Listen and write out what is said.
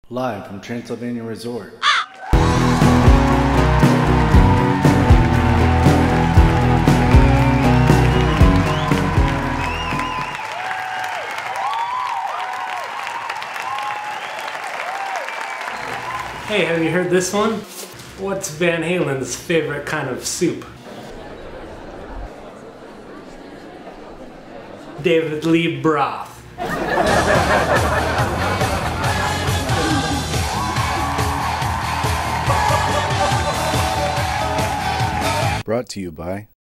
Live from Transylvania Resort. Hey, have you heard this one? What's Van Halen's favorite kind of soup? David Lee broth. Brought to you by